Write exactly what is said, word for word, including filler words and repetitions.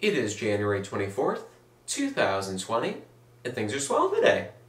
It is January twenty-fourth, two thousand twenty, and things are swell today.